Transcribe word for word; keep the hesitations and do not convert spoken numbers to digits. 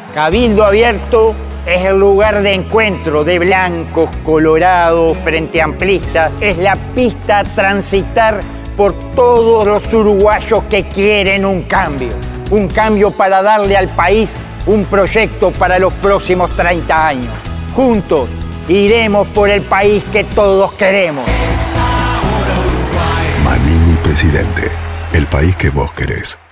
Cabildo Abierto es el lugar de encuentro de blancos, colorados, frente amplistas. Es la pista a transitar por todos los uruguayos que quieren un cambio. Un cambio para darle al país un proyecto para los próximos treinta años. Juntos iremos por el país que todos queremos. Manini presidente, el país que vos querés.